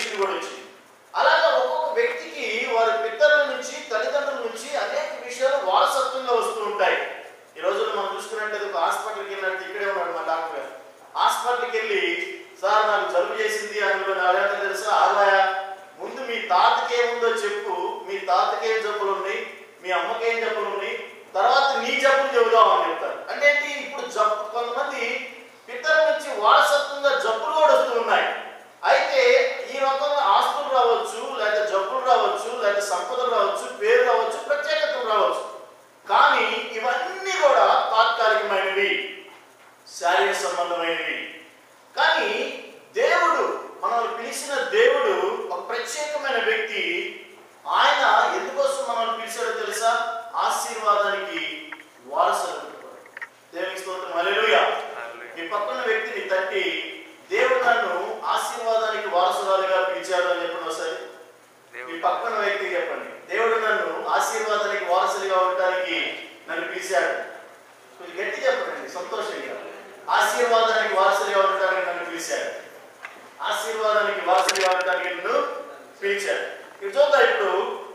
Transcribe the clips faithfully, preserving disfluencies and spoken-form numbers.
విషయం కూడా వచ్చింది. అలాగే ఒక్కొక్క వ్యక్తికి వారి పితరుల నుంచి తల్లిదండ్రుల నుంచి అనేక విషయాలు వారసత్వంగా వస్తూ ఉంటాయి. ఈ రోజుల్లో మనం చూసుకున్నట్లయితే ఒక హాస్పిటల్కి వెళ్ళినట్టు ఇక్కడే ఉన్నాడు మా డాక్టర్ గారు. హాస్పిటల్కి వెళ్ళి సార్ నాకు జలుబు చేసింది అందులో నాలుగు తెలుసా ఆదాయ ముందు మీ తాతకి ఏముందో చెప్పు, మీ తాతకి ఏం జబ్బులు ఉన్నాయి, మీ అమ్మకి ఏం జబ్బులు ఉన్నాయి, తర్వాత నీ జబ్బులు చెబుదాం అని చెప్తారు. అంటే ఏంటి, ఇప్పుడు జబ్బు కొంతమంది పితరుల నుంచి వారసత్వంగా జబ్బులు కూడా వస్తూ ఉన్నాయి. అయితే ఈ రకంగా ఆస్తులు రావచ్చు, లేదా జబ్బులు రావచ్చు, లేదా సంపదలు రావచ్చు, పేరు రావచ్చు, ప్రత్యేకతలు రావచ్చు. కానీ ఇవన్నీ కూడా తాత్కాలికమైనవి, శారీరక సంబంధమైనవి. కానీ దేవుడు, మనల్ని పిలిచిన దేవుడు ఒక ప్రత్యేకమైన వ్యక్తి. ఆయన ఎందుకోసం మనల్ని పిలిచాడో తెలుసా? ఆశీర్వాదానికి వారసులు. దేవునికి స్తోత్రం, హల్లెలూయా. మీ పక్కన వ్యక్తిని తట్టి దేవుడు నన్ను ఆశీర్వాదానికి వారసురాలుగా పిలిచాడు అని చెప్పండి ఒకసారి. మీ పక్కన వ్యక్తికి చెప్పండి, దేవుడు నన్ను ఆశీర్వాదానికి వారసులుగా ఉండటానికి నన్ను పిలిచాడు. కొంచెం గట్టి చెప్పండి సంతోషంగా. ఆశీర్వాదానికి వారసులుగా ఉండటానికి నన్ను పిలిచాడు. ఆశీర్వాదానికి వారసులుగా ఉండటానికి నన్ను పిలిచాడు. ఇప్పుడు చూద్దాం. ఇప్పుడు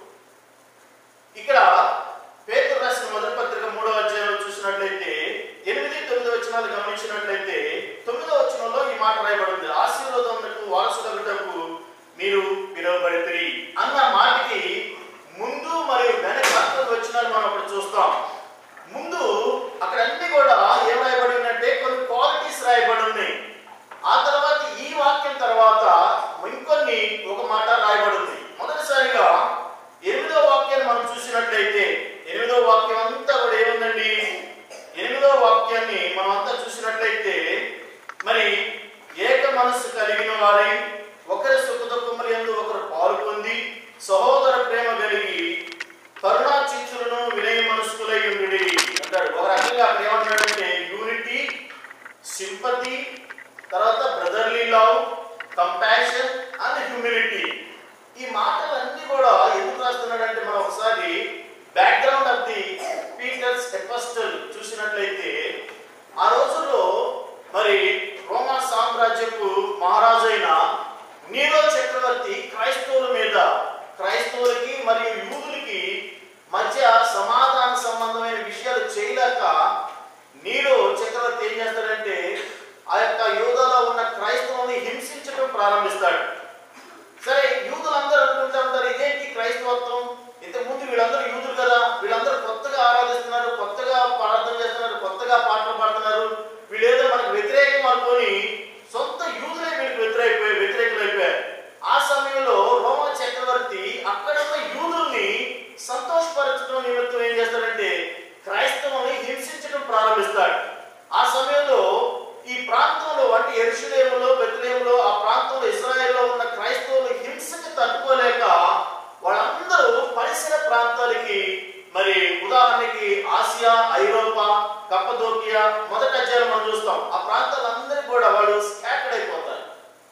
ఇక్కడ పేతురు రాసిన మొదటి పత్రిక మూడవ అధ్యాయంలో చూసినట్లయితే ఎనిమిది తొమ్మిది వచనాలు గమనించినట్లయితే తొమ్మిదో వచనంలో ఈ మాట రాయబడింది, ఆశీర్వాదమునకు వారసులగుటకు మీరు పిలువబడితిరి అన్న మాటకి ముందు మరియు వెనక వచనాలు మనం అక్కడ చూస్తాం. ముందు అక్కడ అన్ని కూడా ఏం రాయబడి ఉన్నట్టే కొన్ని క్వాలిటీస్ రాయబడి ఉన్నాయి. ఆ తర్వాత ఈ వాక్యం తర్వాత ఇంకొన్ని ఒక మాట రాయబడి ఉంది. మొదటిసారిగా ఎనిమిదో వాక్యాన్ని మనం చూసినట్లయితే ఎనిమిదో వాక్యం అంతా కూడా ఏముందండి? ఎనిమిదో వాక్యాన్ని మనం అంతా చూసినట్లయితే మరి ఏక మనస్సు కలిగిన వారై ఒకరి సుఖ దుఃఖముల యందు ఒకరు పాల్గొంది సహోదర ప్రేమ కలిగి కరుణా చిత్తులను వినయ మనస్కులై ఉండుడి అంటాడు. ఒక రకంగా అక్కడ ఏమంటాడంటే యూనిటీ, సింపతి, తర్వాత brotherly love, compassion and humility. ఈ మాటలన్నీ కూడా ఎందుకు రాస్తున్నాడంటే మనం ఒకసారి background of the Peter's epistle చూసినట్లయితే ఆ రోజుల్లో మరి రోమా సామ్రాజ్యపు మహారాజైన నీరో చక్రవర్తి క్రైస్తవుల మీద, క్రైస్తవులకి మరియు యూదులకి మధ్య సమాధాన సంబంధమైన విషయాలు చేయలేక నీరో చక్రవర్తి ఏం చేస్తాడంటే ఆ యొక్క యూదాలో ఉన్న క్రైస్తవుని హింసించడం ప్రారంభిస్తాడు. సరే, యూదులందరూ అనుకుంటా ఉంటారు ఇదేంటి క్రైస్తవత్వం, ఇంతకుముందు వీళ్ళందరూ యూదులు కదా, వీళ్ళందరూ కొత్తగా ఆరాధిస్తున్నారు, కొత్తగా ప్రార్థన చేస్తున్నారు, కొత్తగా పాటలు పాడుతున్నారు, వీళ్ళేదో మనకు వ్యతిరేకం అనుకొని సొంత యూదులే వీళ్ళకి వ్యతిరేక వ్యతిరేకులు అయిపోయారు. ఆ సమయంలో రోమా చక్రవర్తి అక్కడ ఉన్న యూదుల్ని సంతోషపరచడం నిమిత్తం ఏం చేస్తాడంటే క్రైస్తవుని హింసించడం ప్రారంభిస్తాడు. ఆ సమయంలో ఈ ప్రాంతంలో అంటే యెరూషలేములో, బెత్లెహేములో, ఆ ప్రాంతంలో ఇశ్రాయేల్లో ఉన్న క్రైస్తవులు హింసకి తట్టుకోలేక వాళ్ళందరూ పరిసర ప్రాంతాలకి, మరి ఉదాహరణకి ఆసియా, ఐరోపా, కప్పదోకియా మొదటి అధ్యాయం మనం చూస్తాం. ఆ ప్రాంతాలందరికీ కూడా వాళ్ళు స్కాటర్డ్ అయిపోతారు.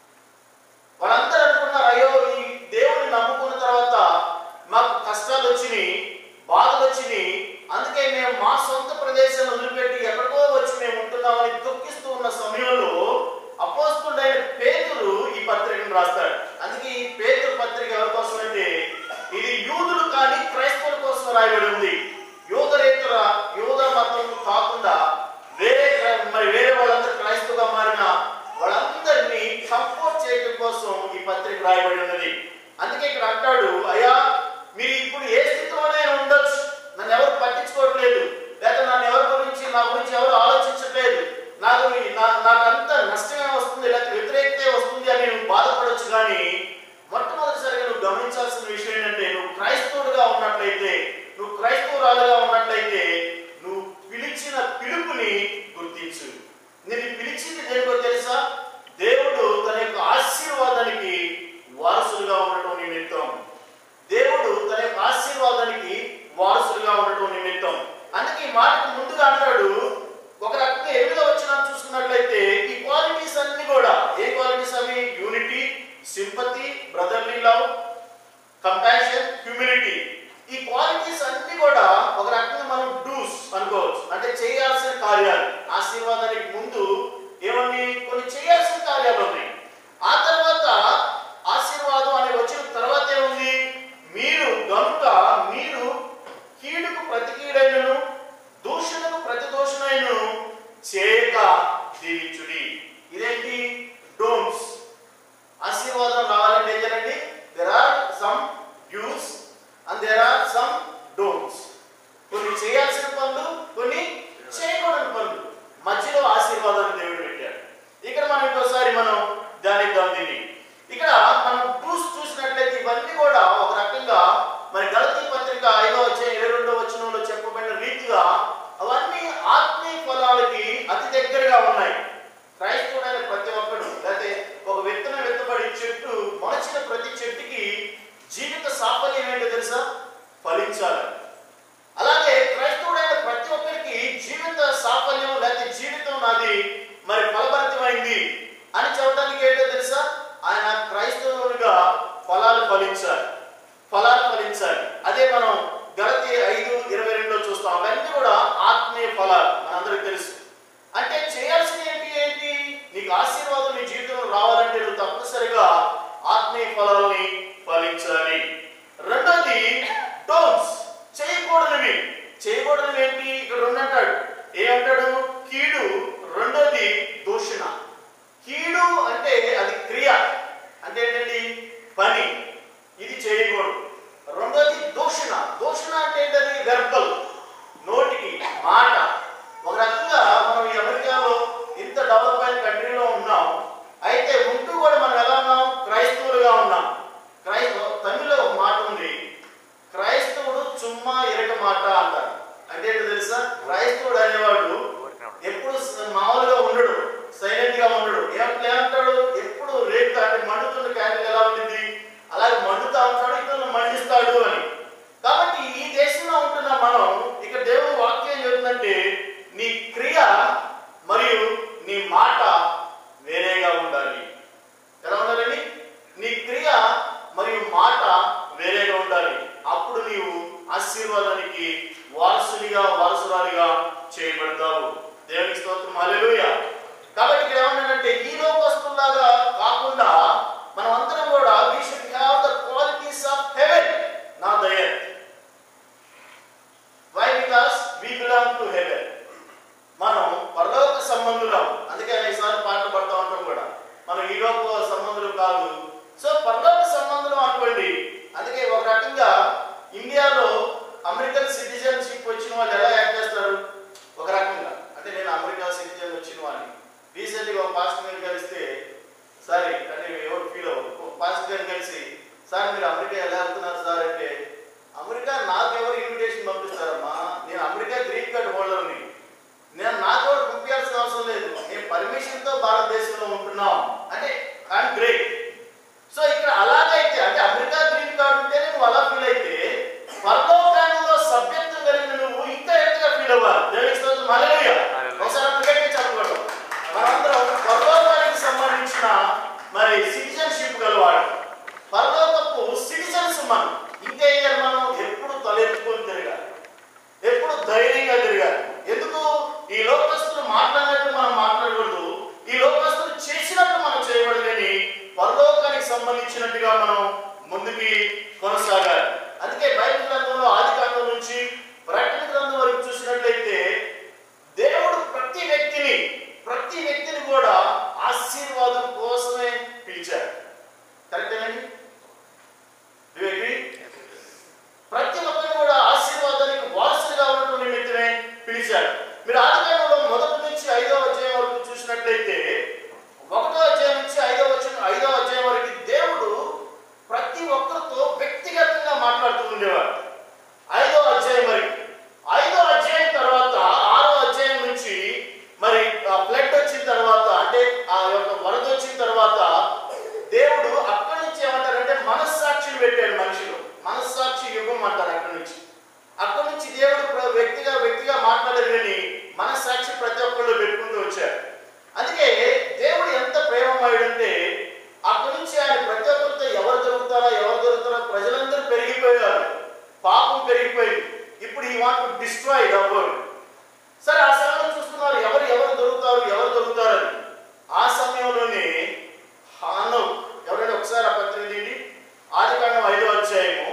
వాళ్ళందరూ అనుకున్నారు అయ్యో ఈ దేవుడిని నమ్ముకున్న తర్వాత మాకు కష్టాలు వచ్చినాయి, బాధలు వచ్చినాయి, అందుకే మేము మా సొంత ప్రదేశాన్ని వదిలిపెట్టి ఎక్కడికో వచ్చి మేము ఉంటున్నామని దుఃఖిస్తూ ఉన్న సమయంలో అపోస్తలుడైన పేతురు ఈ పత్రికను రాస్తాడు. అందుకే ఈ పేతురు పత్రిక ఎవరి కోసం అంటే ఇది యూదులు కానీ క్రైస్తవుల కోసం రాయబడి ఉంది. యూదరేతర యూద మతం కాకుండా వేరే మరి వేరే వాళ్ళందరూ క్రైస్తవుగా మారిన వాళ్ళందరినీ కంఫర్ట్ చేయడం కోసం ఈ పత్రిక రాయబడి ఉన్నది. అందుకే ఇక్కడ అంటాడు, అయ్యా మీరు ఇప్పుడు ఏ స్థితిలోనే ఉండొచ్చు, నన్ను ఎవరు పట్టించుకోవట్లేదు, లేదా నన్ను ఎవరి గురించి నా గురించి ఎవరు ఆలోచించట్లేదు, నాకు నాకంత నష్టమే వస్తుంది, లేకపోతే వ్యతిరేకతే వస్తుంది అని నువ్వు బాధపడవచ్చు. కానీ మొట్టమొదటిసారిగా నువ్వు గమనించాల్సిన విషయం ఏంటంటే నువ్వు క్రైస్తవుడుగా ఉన్నట్లయితే, నువ్వు క్రైస్తవురాలుగా ఉన్నట్లయితే నువ్వు పిలిచిన పిలుపుని గుర్తించు. నేను పిలిచింది దేనికో తెలుసా? దేవుడు తన యొక్క ఆశీర్వాదానికి వారసులుగా ఉండటం నిమిత్తం, దేవుడు తన యొక్క ఆశీర్వాదానికి వారసులుగా ఉండటం నిమిత్తం. అందుకే ఈ మాటకు ముందుగా అంటాడు, ఒక రకంగా ఎనిమిదో వచనం చూసుకున్నట్లయితే ఈ క్వాలిటీస్ అన్ని కూడా ఏ క్వాలిటీస్ అవి? Unity, sympathy, brotherly love, compassion, humility. ఈ క్వాలిటీస్ అన్ని కూడా ఒక రకంగా మనం డూస్ అనుకోవచ్చు, అంటే చేయాల్సిన కార్యాలు. ఆశీర్వాదానికి ముందు ఏమని కొన్ని చేయాల్సిన కార్యాలు ఉన్నాయి. ఆ తర్వాత ఆశీర్వాద తెలుసా? ఫలించాలి. అలాగే క్రైస్తవుడైన ప్రతి ఒక్కరికి జీవిత సాఫల్యం లేకపోతే జీవితం నాది మరి ఫలభరితమైంది అని చెప్పడానికి ఏంటో తెలుసా? ఆయన క్రైస్తవులుగా ఫలాలు ఫలించాలి, ఫలాలు ఫలించాలి. అదే మనం గలతీ ఐదు ఇరవై రెండులో చూస్తాం. అవన్నీ కూడా ఆత్మీయ ఫలాలు మనందరికీ తెలుసు. అంటే చేయాల్సింది ఏంటి ఏంటి నీకు ఆశీర్వాదం నీ జీవితంలో రావాలంటే నువ్వు తప్పనిసరిగా ఆత్మీయ ఫలాలని ఫలించాలి. రెండోది డోంట్స్, చేయకూడనివి. చేయకూడనివి ఏంటి? ఇక్కడ రెండు అంటాడు. ఏమంటాడు? కీడు. రెండోది దూషణ. కీడు అంటే అది క్రియ, అంటే ఏంటండి? పని. ఇది చేయకూడదు. రెండోది దూషణ. దూషణ అంటే ఏంటది? వెర్బల్, నోటికి మాట. ఒక రకంగా మనం ఈ అమెరికాలో ఇంత డెవలప్ అయిన కంట్రీలో ఉన్నాం, అయితే ఉంటూ కూడా మనం ఎలా ఉన్నాం? క్రైస్తవులుగా ఉన్నాం. క్రైస్తవ తమిళ్లో ఒక మాట ఉంది, క్రైస్తవుడు చుమ్మా ఇరక మాట అంటారు. అంటే ఏంటో తెలుసా? క్రైస్తవుడు అనేవాడు ఎప్పుడు మామూలుగా ఉండడు, సైలెంట్ గా ఉండడు. ఏమంటాడు? ఎప్పుడు రేపు అంటే మండుతున్న క్యాండిల్ ఎలా ఉంటుంది అలాగే మండుతా ఉంటాడు, ఇతరులను మండిస్తాడు అని. కాబట్టి ఈ దేశంలో ఉంటున్న మనం ఇక్కడ దేవుడు వాక్యం చెబుతుందంటే నీ క్రియ మరియు నీ మాట వేరేగా ఉండాలి. ఎలా ఉండాలండి? నీ క్రియ మరియు మాట వేరేగా ఉండాలి. అప్పుడు నీవు ఆశీర్వాదానికి వారసునిగా వారసురాలిగా చేయబడతావు. దేవునికి స్తోత్రం, హల్లెలూయా. కాబట్టి ఇక్కడ ఏమన్నాడంటే ఈ లోకస్తులాగా కాకుండా మనం అందరం కూడా we should have the qualities of heaven, not the earth. Why? Because we belong to heaven. మనం పరలోక సంబంధులం. అందుకే ఈసారి పాటలు పడతా ఉంటాం కూడా, మనం ఈ లోక సంబంధులు కాదు. సో పరలోక సంబంధులం అనుకోండి. అందుకే ఒక రకంగా ఇండియాలో అమెరికన్ సిటిజన్షిప్ వచ్చిన వాళ్ళు ఎలా యాక్ట్ చేస్తారు? ఒక రకంగా అంటే నేను అమెరికా సిటిజన్ వచ్చిన వాడిని. రీసెంట్గా ఒక పాస్టర్ గారిని కలిస్తే, సారీ అంటే ఎవరు ఫీల్ అవ్వరు, ఒక పాస్టర్ గారిని కలిసి సార్ మీరు అమెరికా ఎలా వెళ్తున్నారు సార్ అంటే, అమెరికా నాకెవరు ఇన్విటేషన్ పంపిస్తారమ్మా, నేను అమెరికా గ్రీన్ కార్డ్ హోల్డర్ని, నేను నాకు కూడా పంపించాల్సిన అవసరం లేదు, నేను పర్మిషన్తో భారతదేశంలో ఉంటున్నాం అంటే ఐఎమ్ గ్రేట్. సో ఇక్కడ అలాగైతే అంటే అమెరికా గ్రీన్ కార్డు ఉంటేనే నువ్వు అలా ఫీల్ అయితే, పరలోకంలో సభ్యత్వం కలిగిన నువ్వు ఇంకా ఎక్కువగా ఫీల్ అవ్వాలి. దేవునికి స్తోత్రం, హల్లెలూయా. ఒకసారి అప్పటికే చెప్పకూడదు. మనందరం పరలోకానికి సంబంధించిన మరి సిటిజన్షిప్ గలవాడు, పరలోకపు సిటిజన్స్ మనం. ఇంకేం చేయాలి? మనం ఎప్పుడు తలెత్తుకొని తిరగాలి, ఎప్పుడు ధైర్యంగా తిరగాలి. ఎందుకు? ఈ లోకస్తులు మాట్లాడినట్టు మనం మాట్లాడకూడదు, ఈ లోకస్తులు చేసినట్టు మనం చేయకూడదు, కానీ పరలోకానికి సంబంధించినట్టుగా మనం ముందుకి కొనసాగాలి. అందుకే బైబిల్ గ్రంథంలో ఆది కాండం నుంచి ప్రకటన గ్రంథం వరకు చూసినట్లయితే దేవుడు ప్రతి వ్యక్తిని ప్రతి వ్యక్తిని కూడా ఆశీర్వాదం కోసమే పిలిచాడు. కరెక్టేనండి? ప్రతి ఒక్కరిని కూడా ఆశీర్వాదానికి వారసులుగా ఉండటం నిమిత్తమే పిలిచాడు. మీరు ఆదికాండంలో మొదటి నుంచి ఐదో అధ్యాయం వరకు చూసినట్లయితే, ఒకటో అధ్యాయం నుంచి ఐదో వచ్చిన ఐదో అధ్యాయం వరకు దేవుడు ప్రతి ఒక్కరితో వ్యక్తిగతంగా మాట్లాడుతూ ఉండేవాడు. ఐదో అధ్యాయం వరకు. ఐదో అధ్యాయం తర్వాత ఆరో అధ్యాయం నుంచి మరి ఫ్లడ్ వచ్చిన తర్వాత అంటే ఆ యొక్క వరద వచ్చిన తర్వాత దేవుడు అక్కడి నుంచి ఏమంటారంటే మనస్సాక్షిని పెట్టాడు మనిషిలో. మనస్సాక్షి యుగం అంటారు. అక్కడి నుంచి అక్కడి నుంచి దేవుడు వ్యక్తిగా వ్యక్తిగా మాట్లాడారు, కానీ మనస్సాక్షి ప్రతి ఒక్కళ్ళు పెట్టుకుంటూ వచ్చారు. అందుకే దేవుడు ఎంత ప్రేమమయుడంటే అక్కడి నుంచి ఆయన ప్రతి ఒక్కరితో ఎవరు దొరుకుతారో ఎవరు దొరుకుతారో ప్రజలందరూ పెరిగిపోయారు, పాపం పెరిగిపోయింది. ఇప్పుడు ఈ want to destroy the world. సరే ఆ సమయంలో చూస్తున్నారు ఎవరు ఎవరు దొరుకుతారు ఎవరు దొరుకుతారని. ఆ సమయంలోనే హానోక్, ఎవరైనా ఒకసారి ఆ పద్దెనిమిది ఆదికాండం ఐదో అధ్యాయము,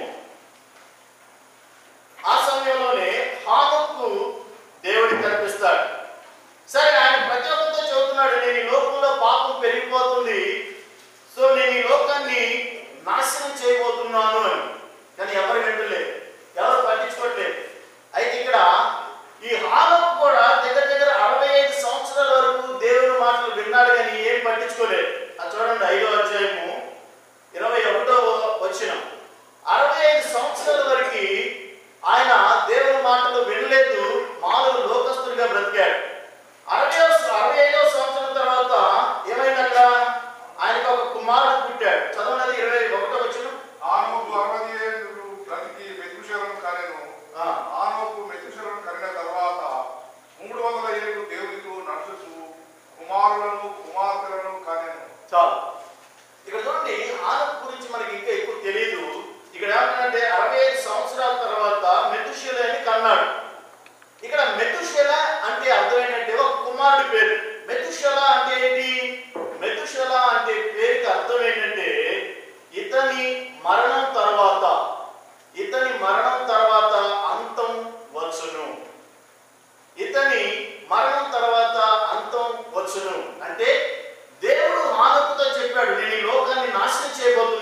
ఆ సమయంలోనే హానోకు దేవుడికి కనిపిస్తాడు. సరే ఆయన ప్రతి ఒక్కరితో చెబుతున్నాడు, నేను ఈ లోకంలో పాపం పెరిగిపోతుంది, సో నేను ఈ లోకాన్ని నాశనం చేయబోతున్నాను అని. కానీ ఎవరు వింటలేదు, ఎవరు పట్టించుకోవట్లేదు. అయితే ఇక్కడ ఈ హానోకు కూడా దగ్గర దగ్గర అరవై ఐదు సంవత్సరాల వరకు దేవుని మాటలు విన్నాడు, కానీ ఏం పట్టించుకోలేదు. అది చూడండి ఐదో అధ్యాయము ఇరవై ఒకటో వచనం. అరవై ఐదు సంవత్సరాల వరకు ఆయన దేవుని మాటలు వినలేదు, మామూలు లోకస్తుడిగా బ్రతికాడు. అరవై అరవై ఐదవ సంవత్సరం తర్వాత ఏమైందట? ఆయనకు ఒక కుమారుడు పుట్టాడు. చదవనది ఇరవై ఒకటో వచనం. హానోకు అరవై ఏళ్ళు బ్రతికి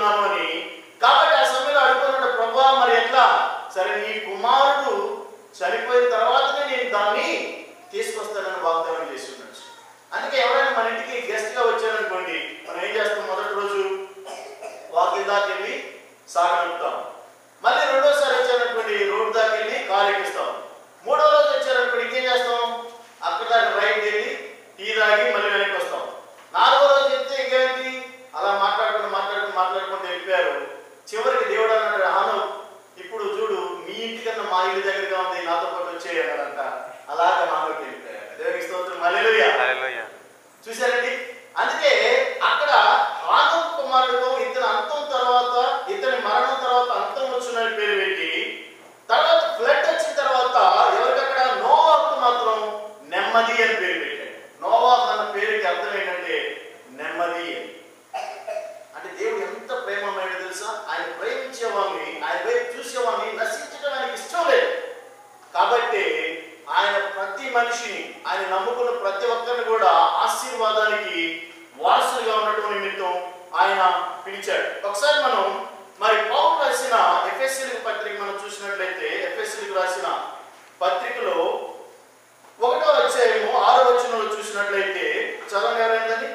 తీసుకొస్తున్నాను అని. కాబట్టి ఆ సమయంలో అడుగుతున్నాడు, ప్రభువా మరి ఎట్లా? సరే నీ కుమారుడు చనిపోయిన తర్వాతనే నేను దాన్ని తీసుకొస్తానని వాగ్దానం చేసి ఉన్నాడు. అందుకే ఎవరైనా మన ఇంటికి గెస్ట్ గా వచ్చారనుకోండి, మనం ఏం చేస్తాం? మొదటి రోజు వాకిల్ దాకా వెళ్ళి సాగనుపుతాం. మళ్ళీ రెండోసారి వచ్చారనుకోండి, రోడ్డు దాకా వెళ్ళి కారు ఎక్కిస్తాం. మూడో రోజు వచ్చారనుకోండి, ఇంకేం చేస్తాం? అక్కడ దాకా రైట్ వెళ్ళి టీ తాగి మళ్ళీ వెనక్కి వస్తాం. నాలుగో రోజు చెప్తే ఇంకేంటి, అలా మాట్లాడుకుంటూ మాట్లాడుకుంటూ మాట్లాడుకుంటూ వెళ్ళిపోయారు. చివరికి దేవుడు అన్నాడు, ఆను ఇప్పుడు చూడు మీ ఇంటికన్నా మా ఇంటి దగ్గరగా ఉంది, నాతో పాటు వచ్చేయన్నాడంట. అలాగే మాలోకి వెళ్ళిపోయారు. దేవునికి స్తోత్రం, హల్లెలూయా. చూసారండి? అందుకే అక్కడ హానోకు కుమారుడు ఇతని అంతం తర్వాత, ఇతని మరణం తర్వాత అంతం వచ్చిన పేరు పెట్టి, తర్వాత ఫ్లడ్ వచ్చిన తర్వాత ఎవరికక్కడ నోవాహుకు మాత్రం నెమ్మది అని పేరు పెట్టాడు. నోవాహు అన్న పేరుకి అర్థం ఏంటంటే నెమ్మది. అంటే దేవుడు ఎంత ప్రేమమైనదో తెలుసా? ఆయన ప్రేమించేవాడిని, ఆయన వైపు చూసేవాడిని నశించడం ఆయనకి ఇష్టం లేదు. కాబట్టి ఆయన ప్రతి మనిషిని, ఆయన నమ్ముకున్న ప్రతి ఒక్కరిని కూడా ఆశీర్వాదానికి వారసులుగా ఉండటం నిమిత్తం ఆయన పిలిచాడు. ఒకసారి మనం మరి పౌలు రాసిన ఎఫెసీయులకు పత్రిక మనం చూసినట్లయితే, ఎఫెసీయులకు రాసిన పత్రికలో ఒకటో అధ్యాయము ఆరో వచనంలో చూసినట్లయితే చదవండి. ఎవరైందని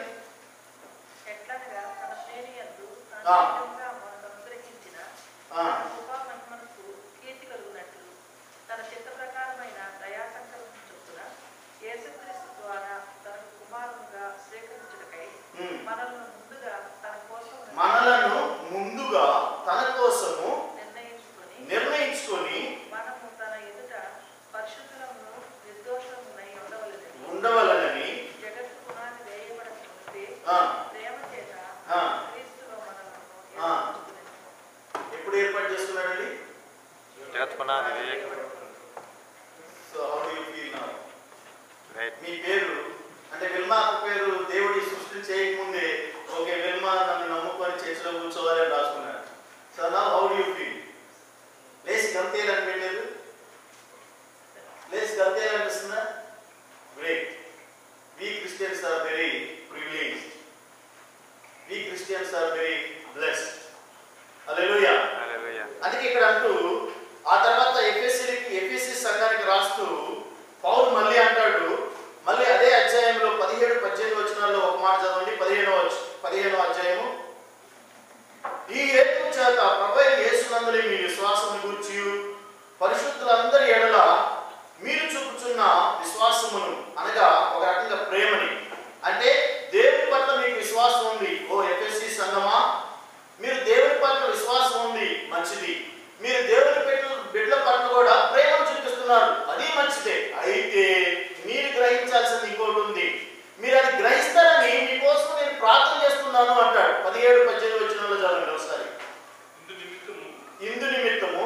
మనలను ముందుగా తన కోసము నిర్ణయించుకొని ఉండవలనని ఎప్పుడు ఏర్పాటు చేసుకున్నాడండి? So how do you feel now? మీ పేరు అంటే విల్మా పేరు దేవుడి సృష్టి చేయకముందే ఓకే విల్మా నన్ను నమ్ముకొని చర్చిలో కూర్చోవాలని రాసుకున్నాడు. So now how do you feel? లేచి గంతేయాలని పెట్టారు, లేచి గంతేయాలనిపిస్తుందా? Great. We Christians are very privileged. We Christians are very blessed. Hallelujah. Hallelujah. అందుకే ఇక్కడ అంటూ ఆ తర్వాత ఎఫెసీయులకి ఎఫెసీ సంఘానికి రాస్తూ పౌలు మళ్ళీ అంటాడు, మళ్ళీ అదే అధ్యాయంలో పదిహేడు పద్దెనిమిది వచనాల్లో ఒక మాట చదవండి. పదిహేనవ పదిహేనవ అధ్యాయము. ఈ హేతువు చేత ప్రభువైన యేసునందుని మీ విశ్వాసమును గూర్చి పరిశుద్ధులందరి ఎడల మీరు చూపుచున్న విశ్వాసమును, అనగా ఒక రకంగా ప్రేమని, అంటే దేవుని పట్ల మీకు విశ్వాసం ఉంది. ఓ ఎఫెసీ సంఘమా, మీరు దేవుని పట్ల విశ్వాసం ఉంది, మంచిది. మీరు దేవుని బిడ్డల పట్ల కూడా ప్రేమను చూపిస్తున్నారు, అది మంచిదే. అయితే మీరు గ్రహించాల్సింది ఇంకోటి ఉంది. మీరు అది గ్రహిస్తారని మీకోసం నేను ప్రార్థన చేస్తున్నాను అంటాడు. పదిహేడు పద్దెనిమిది వచనంలో చదవండి ఒకసారి. ఇందు నిమిత్తము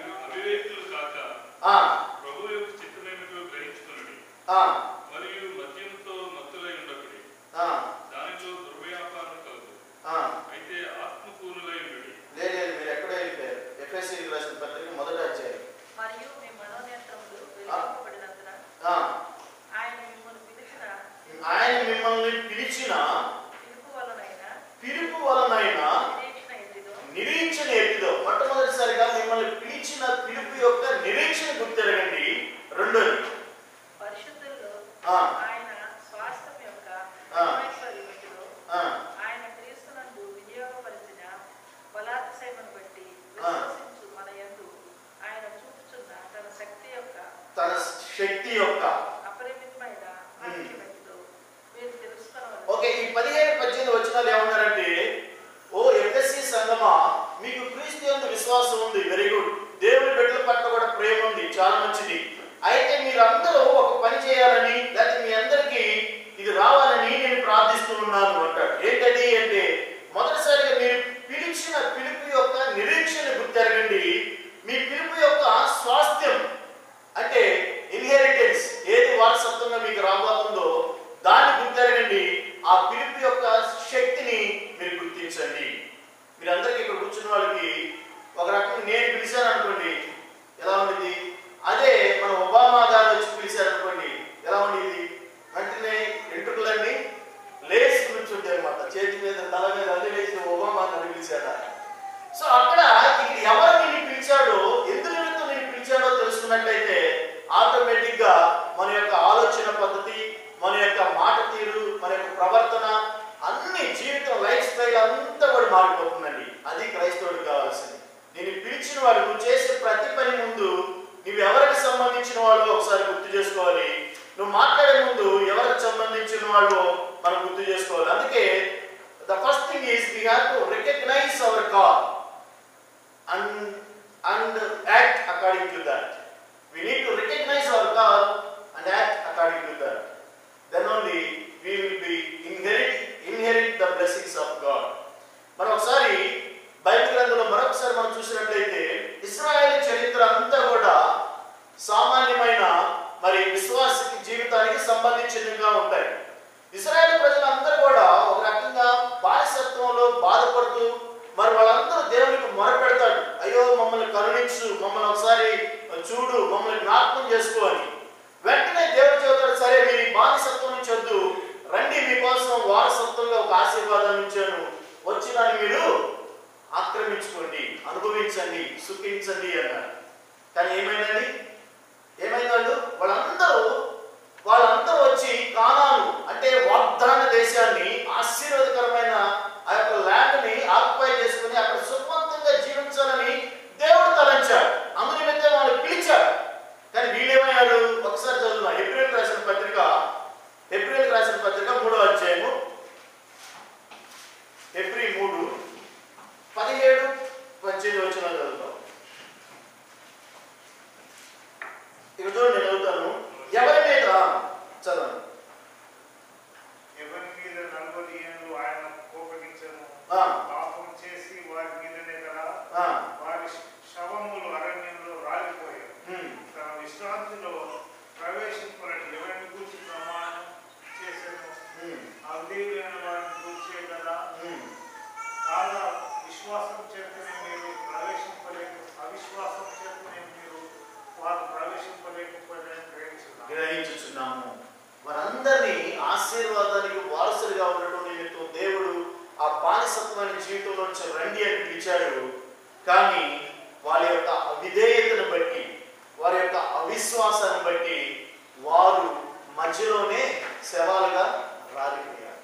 మరియు మద్యంతో మత్తులై ఉండకుడి, దానిలో దుర్వ్యాపారం కలదు, అయితే ఆత్మపూర్ణులై ఉండుడి. లేదు మీరు ఎక్కడో వెళ్ళిపోయారు. ఎఫెసీయులకు రాసిన పత్రిక మొదటి అధ్యాయం. మరియు మీ మనోనేత్రములు వెలిగింపబడినందున ఆయన మిమ్మల్ని పిలిచిన ఆయన మిమ్మల్ని పిలిచిన పిలుపు వలనైనా పిలుపు వలనైనా నిరీక్షణ ఎట్టిదో నిరీక్షణ ఎట్టిదో. మొట్టమొదటిసారిగా మిమ్మల్ని పిలిచిన పిలుపు యొక్క నిరీక్షణ గుర్తెరగండి. రెండోది పరిశుద్ధుల్లో ఆయన స్వాస్థ్యం యొక్క ఐశ్వర్యములో ఆయన క్రీస్తునందు వినియోగపరిచిన బలాతిశయమును బట్టి విశ్వసించు మన యందు ఆయన చూపుచున్న తన శక్తి యొక్క తన శక్తి యొక్క అపరిమితమైన ఆశ్చర్యముతో మీరు తెలుసుకోవాలి. ఓకే, ఈ పదిహేడు పద్దెనిమిది వచనాలు ఏమన్నారంటే, ఓ ఎఫెసీ సంఘమా, మీకు క్రీస్తు యందు విశ్వాసం ఉంది, వెరీ గుడ్. దేవుని బిడ్డల పట్ల కూడా ప్రేమ ఉంది, చాలా మంచిది. అయితే మీరందరూ ఒక పని చేయాలని, లేకపోతే మీ అందరికీ ఇది రావాలని నేను ప్రార్థిస్తూ ఉన్నాను అంటాడు. ఏంటది అంటే, మొదటిసారిగా మీరు పిలిచిన పిలుపు యొక్క నిరీక్షణ గుర్తెరగండి. మీ పిలుపు యొక్క స్వాస్థ్యం అంటే ఇన్హెరిటెన్స్, ఏది వారసత్వంగా మీకు రాబోతుందో దాన్ని గుర్తెరగండి. ఆ పిలుపు యొక్క శక్తిని మీరు గుర్తించండి. మీరందరికీ ఇక్కడ కూర్చున్న వాళ్ళకి ఒక రకంగా నేను పిలిచాను అనుకోండి, ఎలా ఉండేది? అదే మన ఒబామా గారు వచ్చి పిలిచారు అనుకోండి, ఎలా ఉండేది? వెంటనే ఎంట్రుకలన్నీ లేచి కూర్చుంటే అనమాట, చేతి మీద తల మీద అన్ని లేచి ఒబామా గారు పిలిచారా? ఉండండి. అది క్రైస్తవుడికి కావాల్సింది. నేను పిలిచిన వాడు నువ్వు చేసే ప్రతి పని ముందు నువ్వు ఎవరికి సంబంధించిన వాళ్ళు ఒకసారి గుర్తు చేసుకోవాలి. నువ్వు మాట్లాడే ముందు ఎవరికి సంబంధించిన వాళ్ళు మనం గుర్తు చేసుకోవాలి. అందుకే the first thing is we have to recognise our call and and act according to that. We need to recognise our call and act according to that. Then only we will be inherit inherit the blessings of God. మనం ఒకసారి Bible గ్రంథంలో మరొకసారి మనం చూసినట్లయితే ఇశ్రాయేలు చరిత్ర అంతా కూడా సామాన్యమైన మరి విశ్వాస జీవితానికి సంబంధించినవిగా ఉంటాయి. ఇశ్రాయేలు ప్రజలందరూ కూడా ఒక రకంగా బానిసత్వంలో బాధపడుతూ మరి వాళ్ళందరూ దేవునికి మొరపెడతాడు, అయ్యో మమ్మల్ని కరుణించు, మమ్మల్ని ఒకసారి చూడు, మమ్మల్ని జ్ఞాపకం చేసుకో అని. వెంటనే దేవుడు చెబుతాడు, సరే మీరు బానిసత్వం నుంచి వద్దు రండి, మీకోసం వారసత్వంగా ఒక ఆశీర్వాదం ఇచ్చాను, వచ్చి దాన్ని మీరు ఆక్రమించుకోండి, అనుభవించండి, సుఖించండి అన్నారు. కానీ ఏమైందండి? ఏమైందాడు? వాళ్ళందరూ వాళ్ళందరూ వచ్చి కానాను అంటే వాగ్దాన దేశాన్ని, ఆశీర్వాదకరమైన ఆ యొక్క ల్యాండ్ ని ఆక్యుపై చేసుకుని అక్కడ సుఖవంతంగా జీవించాలని దేవుడు తలంచాడు. అందునిమిత్తం వాళ్ళు పిలిచాడు. కానీ వీళ్ళేమయ్యారు? ఒకసారి చదువుతున్నా ఏప్రిల్ రాసిన పత్రిక ఏప్రిల్ రాసిన పత్రిక మూడో అధ్యాయము ఏప్రిల్ మూడు పదిహేడు పద్దెనిమిది వచ్చిన చదువుతాం. ఇక చూడండి, నేను చదువుతాను. ఎవరి మీద చదవండి. ఎవరి మీద నలభై ఏళ్ళు ఆయన కోపగించను, పాపం చేసి వారి మీదనే కదా వారి శవములు అరణ్యంలో రాలిపోయారు. తన విశ్రాంతిలో ప్రవేశింపని ఎవరిని కూర్చి ప్రమాణం చేశాను, అవిధేయులైన వారిని కూర్చే కదా. కాగా విశ్వాసం చేతనే మీరు ప్రవేశింపలేక అవిశ్వాసం చేతనే మీరు వారు ప్రవేశింపలేకపోయారని గ్రహించుచున్నాము. వారందరినీ ఆశీర్వాదానికి వారసులుగా ఉండటం నిమిత్తం దేవుడు ఆ బానిసత్వమైన జీవితంలో నుంచి రండి అని పిలిచాడు. కానీ వారి యొక్క అవిధేయతను బట్టి, వారి యొక్క అవిశ్వాసాన్ని బట్టి వారు మధ్యలోనే శవాలుగా రాలిపోయారు.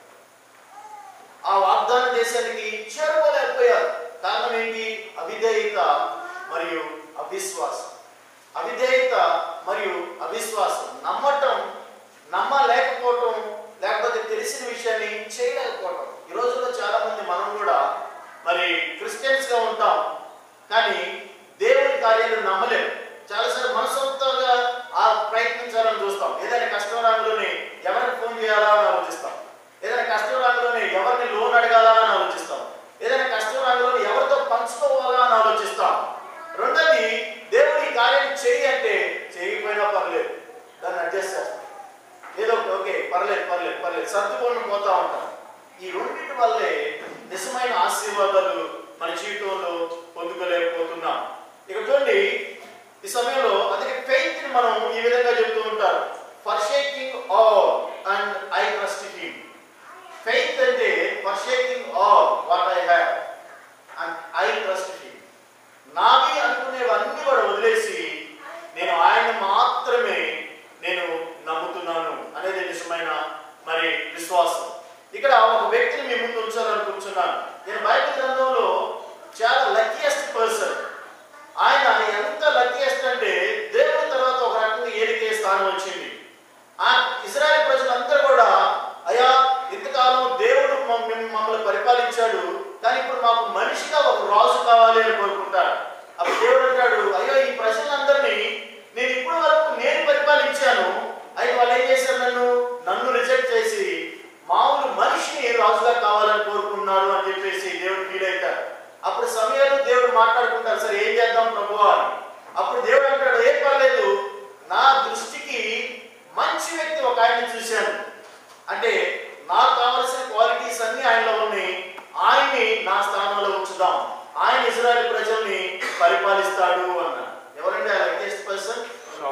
ఆ వాగ్దాన దేశానికి చేరుకోలేకపోయారు. కారణం ఏంటి? అవిధేయత మరియు అవిశ్వాసం. అవిధేయత మరియు అవిశ్వాసం, నమ్మటం నమ్మలేకపోవటం, లేకపోతే తెలిసిన విషయాన్ని చేయలేకపోవటం. ఈ రోజుల్లో చాలా మంది మనం కూడా మరి క్రిస్టియన్స్ గా ఉంటాం, కానీ దేవుని కార్యాలను నమ్మలేము. చాలాసార్లు మనసొంతంగా ఆ ప్రయత్నించాలని చూస్తాం. ఏదైనా కష్టం రాగానే ఎవరిని ఫోన్ చేయాలా అని ఆలోచిస్తాం. ఏదైనా కష్టం రాగానే ఎవరిని లోన్ అడగాలా అని ఆలోచిస్తాం. ఏదైనా కష్టం రాగానే ఎవరితో పంచుకోవాలా అని ఆలోచిస్తాం. రెండోది, దేవుడి కార్యం చేయి అంటే చేయకపోయినా పర్లేదు, దాన్ని అడ్జస్ట్ చేస్తాం. ఏదో ఓకే పర్లేదు పర్లేదు పర్లేదు సర్దుకొని పోతా ఉంటాం. ఈ రెండింటి వల్లే నిజమైన ఆశీర్వాదాలు మన జీవితంలో పొందుకోలేకపోతున్నాం. ఇక చూడండి, ఈ సమయంలో అందుకే ఫెయిత్ ని మనం ఈ విధంగా చెబుతూ ఉంటారు, forsaking all and I trust him. Faith అంటే forsaking all what I have and I trust him. నావి అనుకునేవన్నీ కూడా వదిలేసి నేను ఆయన మాత్రమే నేను నమ్ముతున్నాను అనేది నిజమైన మరి విశ్వాసం. ఇక్కడ ఒక వ్యక్తిని మీ ముందు ఉంచాలని కూర్చున్నాను. నేను బైబిల్ గ్రంథంలో చాలా లక్కీయెస్ట్ పర్సన్. ఆయన ఎంత లక్కీయెస్ట్ అంటే దేవుని తర్వాత ఒక రకంగా ఏలికే స్థానం వచ్చింది. ఆ ఇశ్రాయేలు ప్రజలందరూ కూడా అయ్యా ఇంతకాలం దేవుడు మమ్మల్ని పరిపాలించాడు, కానీ ఇప్పుడు మాకు మనిషిగా ఒక రాజు కావాలి అని కోరుకుంటారు. అప్పుడు దేవుడు అంటాడు, అయ్యో ఈ ప్రజలందరినీ నేను ఇప్పటి వరకు నేను పరిపాలించాను, అయితే వాళ్ళు ఏం చేశారు? నన్ను నన్ను రిజెక్ట్ చేసి మామూలు మనిషిని రాజుగా కావాలని కోరుకున్నారు అని చెప్పేసి దేవుడు ఫీల్ అవుతారు. అప్పుడు సమయాలు దేవుడు మాట్లాడుకుంటారు, సరే ఏం చేద్దాం ప్రభువా అని. అప్పుడు దేవుడు అంటాడు, ఏం పర్లేదు, నా దృష్టికి మంచి వ్యక్తి ఒక ఆయన్ని చూశాను, అంటే నాకు కావలసిన క్వాలిటీస్ అన్ని ఆయనలో ఉన్నాయి, ఆయన్ని నా స్థానంలో ఉంచుదాం, ఆయన ఇశ్రాయేలు ప్రజల్ని పరిపాలిస్తాడు అన్నాడు. ఎవరంటే ఆ లక్కీయెస్ట్ పర్సన్?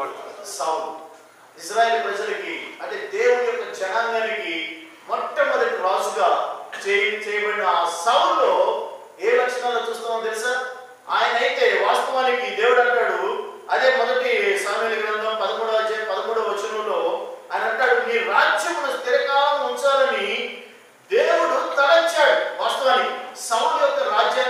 సౌలు. ఇశ్రాయేలు ప్రజలకి అంటే దేవుని యొక్క జనాంగానికి మొట్టమొదటి రాజుగా చేయబడిన ఆ సౌలులో ఏ లక్షణాలు చూస్తామో తెలుసా? ఆయన అయితే వాస్తవానికి దేవుడు అంటాడు, అదే మొదటి సామెయేలు గ్రంథం పదమూడవ అధ్యాయం పదమూడవ వచనంలో ఆయన అంటాడు, నీ రాజ్యమును స్థిరకాలం ఉంచాలని దేవుడు తలంచాడు. వాస్తవానికి సౌలు యొక్క రాజ్యాన్ని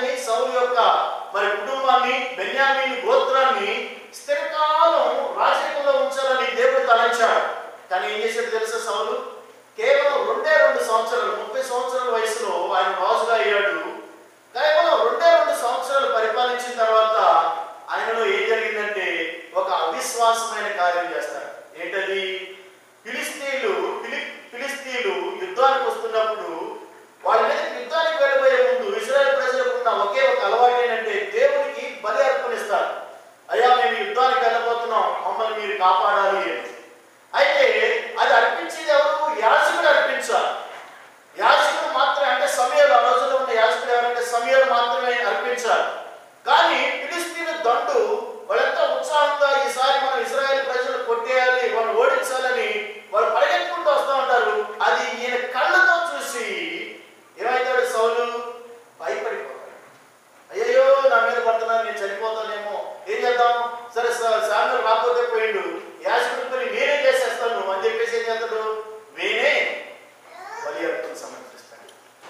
ఏం చేశాడు తెలుసా సౌలు? కేవలం రెండే రెండు సంవత్సరాలు, ముప్పై సంవత్సరాల వయసులో ఆయన రాజుగా అయ్యాడు. కేవలం రెండే రెండు సంవత్సరాలు పరిపాలించిన తర్వాత ఆయనలో ఏం జరిగిందంటే ఒక అవిశ్వాసమైన కార్యం చేస్తాడు. ఏంటది? ఫిలిస్తీన్లు ఫిలి ఫిలిస్తీన్లు యుద్ధానికి వస్తున్నప్పుడు వాళ్ళ మీద యుద్ధానికి వెళ్ళబోయే ముందు ఇశ్రాయేల్ ప్రజలకు ఉన్న ఒకే ఒక అలవాటు ఏంటంటే దేవునికి బలి అర్పణిస్తారు. అయ్యా మేము యుద్ధానికి వెళ్ళబోతున్నాం, మమ్మల్ని మీరు కాపాడాలి అని. అయితే అది అర్పించేది ఎవరు? యాజకుడు అర్పించాలి. యాజకుడు మాత్రమే, అంటే సమయాలు ఆ రోజుల్లో ఉన్న యాజకుడు ఎవరంటే సమయాలు మాత్రమే అర్పించాలి. కానీ ఫిలిస్తీన్ దండు వాళ్ళంతా ఉత్సాహంగా ఈసారి మనం ఇశ్రాయేల్ ప్రజలు కొట్టేయాలి, వాళ్ళు ఓడించాలని వాళ్ళు పరిగెత్తుకుంటూ వస్తూ ఉంటారు. అది ఈయన కళ్ళతో చూసి ఏమైతాడు? సౌలు భయపడిపోతాడు. అయ్యో నా మీద పడుతున్నాను, నేను చనిపోతానేమో, ఏం చేద్దాం? సరే శామ్యూల్ రాకపోతే పోయిండు, యాజకుడి పని నేనే చేసేస్తాను అని చెప్పేసి ఏం చేస్తాడు? వేనే బలి అర్పణ సమర్పిస్తాడు.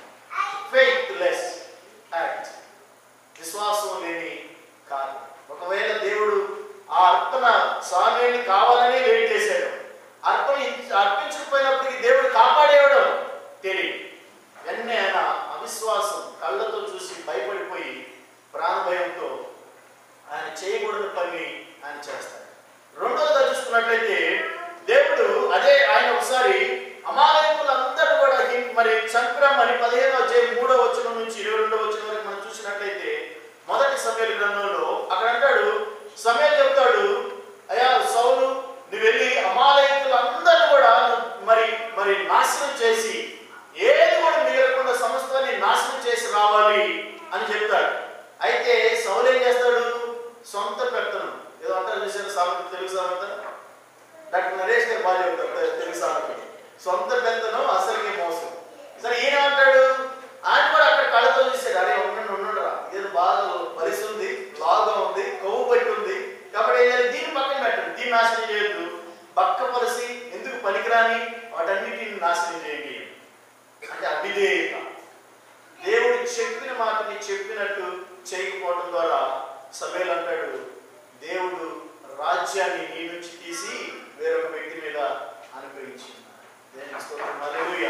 ఫెయిత్ లెస్ యాక్ట్, విశ్వాసం లేని కార్యం. ఒకవేళ దేవుడు ఆ అర్పణ సామ్యాన్ని కావాలని వెయిట్ చేశాడు, అర్పణ అర్పించకపోయినప్పటికీ దేవుడు కాపాడేవాడు తెలియదు. వెంటనే ఆయన అవిశ్వాసం కళ్ళతో చూసి భయపడిపోయి ప్రాణభయంతో ఆయన చేయకూడని పని ఆయన చేస్తాడు. రెండోదిగా చూసుకున్నట్లయితే దేవుడు అదే ఆయన ఒకసారి అమాలయకులందరూ కూడా మరి చంపిరమ్మని పదిహేనో అధ్యాయం మూడో వచనం నుంచి ఇరవై రెండో వచనం వరకు మనం చూసినట్లయితే మొదటి సమూయేలు గ్రంథంలో అక్కడ అంటాడు, సమూయేలు చెప్తాడు, అయ్యా సౌలు నువ్వు వెళ్ళి అమాలయకులందరూ కూడా మరి మరి నాశనం చేసి ఏది కూడా మిగలకుండా సమస్తాన్ని నాశనం చేసి రావాలి అని చెప్తాడు. అయితే సౌలు ఏం చేస్తాడు? సొంత పెత్తనం, ఏదో అంటారు చూసారు సామెత, తెలుగు సామెత, డాక్టర్ నరేష్ గారు బాగా చెప్తారు తెలుగు సామెత, సొంత పెత్తనం అసలుకి మోసం. సరే ఈయన అంటాడు, ఆయన కూడా అక్కడ కళ్ళతో చూసాడు, అరే ఉండండి ఉండండిరా, ఏదో బాగా పరిస్థితుంది, లాగా ఉంది, కొవ్వు పట్టి ఉంది, కాబట్టి ఏం చేయాలి? దీన్ని పక్కన పెట్టండి, దీన్ని నాశనం చేయొద్దు, పక్క పరిసి ఎందుకు పనికిరాని వాటన్నిటిని నాశనం చేయండి అంటే అవిధేయత. దేవుడు చెప్పిన మాటని చెప్పినట్టు చేయకపోవడం ద్వారా సమూయేలు అంటాడు, దేవుడు రాజ్యాన్ని నీ నుంచి తీసి వేరొక వ్యక్తి మీద అనుగ్రహించింది. హల్లెలూయా.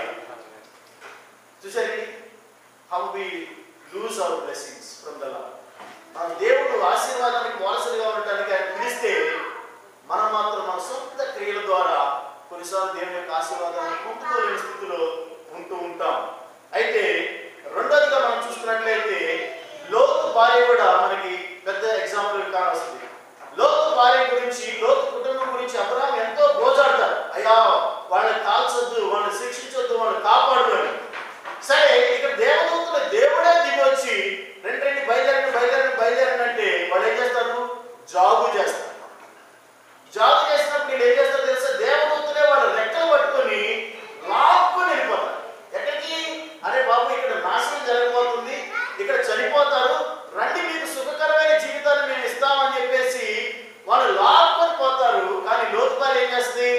చూసారండి, how we lose our blessings from the Lord. మన దేవుడు ఆశీర్వాదానికి వారసులుగా ఉండటానికి ఆయన పిలిస్తే మనం మాత్రం మన సొంత క్రియల ద్వారా కొన్నిసార్లు దేవుని యొక్క ఆశీర్వాదాన్ని పొందుకోలేని స్థితిలో ఉంటూ ఉంటాం. అయితే రెండోదిగా మనం చూసుకున్నట్లయితే లోతు భార్య కూడా మనకి పెద్ద ఎగ్జాంపుల్ కానొస్తుంది. లోతు భార్య గురించి, లోతు కుటుంబం గురించి అబ్రహాం ఎంతో గోజాడతారు, అయ్యా వాళ్ళని కాల్చొద్దు, వాళ్ళని శిక్షించొద్దు, వాళ్ళని కాపాడు అని. సరే ఇక్కడ దేవదూతలు దేవుడే దిగి వచ్చి రెండు రెండు బయలుదేరండి బయలుదేరండి బయలుదేరండి అంటే వాళ్ళు ఏం చేస్తారు? జాగు చేస్తారు. జాగు చేసినప్పుడు వీళ్ళు ఏం చేస్తారు తెలుసా? దేవదూతలే వాళ్ళు రెక్కలు పట్టుకొని లాక్కుని వెళ్ళిపోతారు. ఎక్కడికి? అరే బాబు ఇక్కడ నాశనం జరగబోతుంది, ఇక్కడ చనిపోతారు, రండి మీకు సుఖకరమైన జీవితాన్ని మేము ఇస్తామని చెప్పేసి వాళ్ళు లాక్కొని పోతారు. కానీ లోతు భార్య ఏం చేస్తుంది?